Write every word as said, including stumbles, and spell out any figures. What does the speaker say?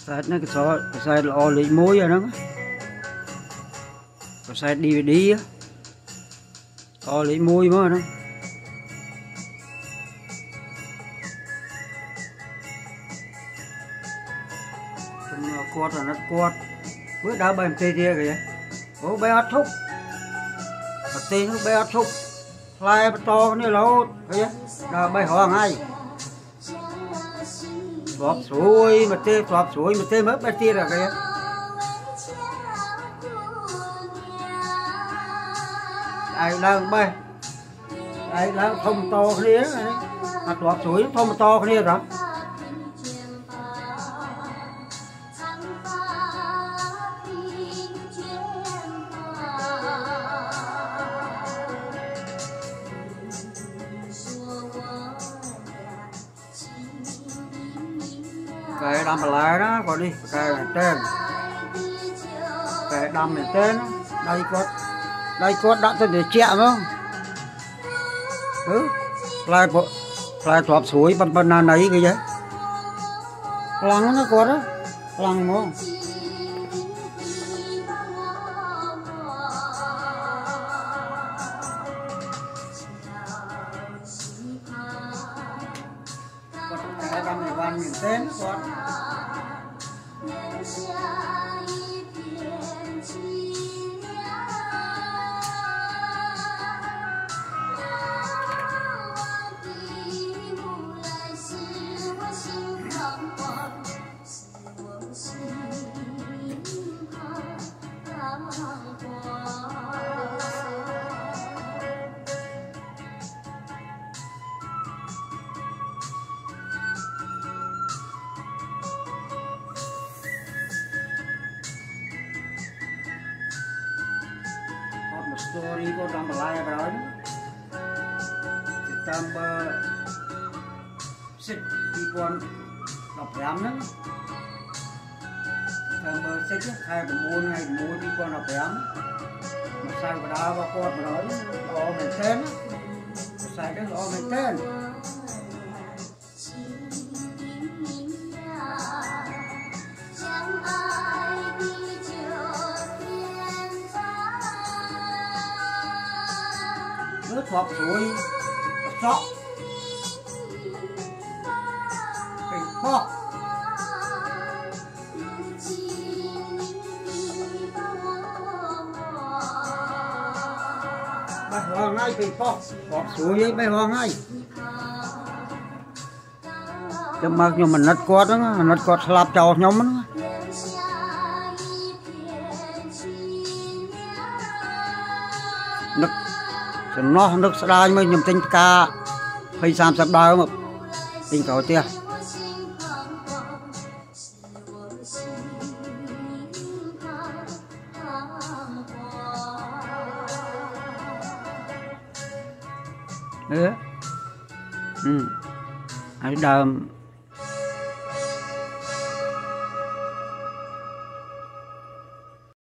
Cassette nó cái số cassette là o lý muối rồi đó, cassette đê vê đê á, o lý muối mới đó. Quạt là nó quạt bữa đá bay tê kia kìa, bố bé thúc tên nó bé thúc lai to như lâu kìa, đá bay hoàng ngay flop suối mà tê flop suối mà tê mất bay tê rồi kìa, ai đang bay ai đang thông to kia mà flop suối thông to kia rồi. Cái đâm lại đó còn đi cái tên cái đâm này tên đây có đây có đã tên để chẹo không ừ lại bộ lại thọp suối bần bần nào này cái gì lăng nó có đó lăng không cái đâm này van miền tên con story có đâm lại vào đó September six people đọc lắm đó September six hai cái môn hai môn people đọc lắm mà sai vào đó vào con vào đó lo mình tên sai cái lo mình tên nước hoặc suối sọ cái kho bay hoa ngay cái kho hoặc suối ấy bay hoa ngay cho mặc nhưng mình nát quạt đó nát quạt slap trâu nhóm đó nó nước sài mới nhầm tinh ca hay sam sập đào mà tinh cầu tia nữa ừ ai đờm